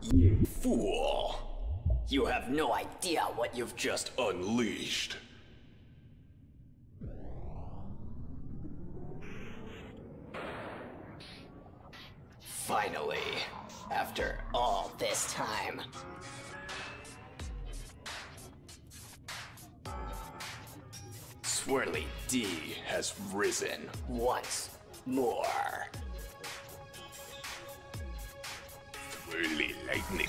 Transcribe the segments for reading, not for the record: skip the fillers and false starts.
You fool! You have no idea what you've just unleashed. Finally, after all this time. Swirly D has risen once more. Swirly lightning.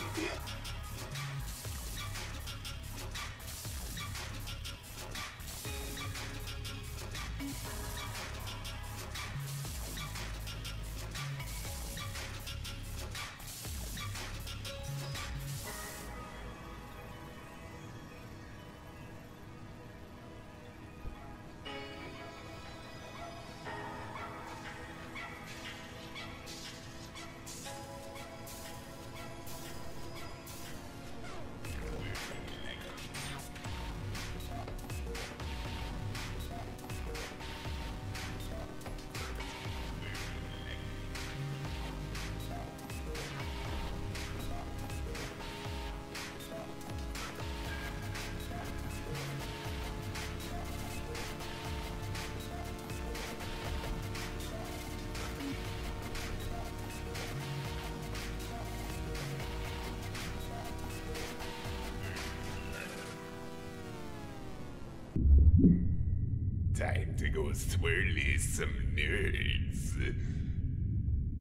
Time to go swirly some nerds.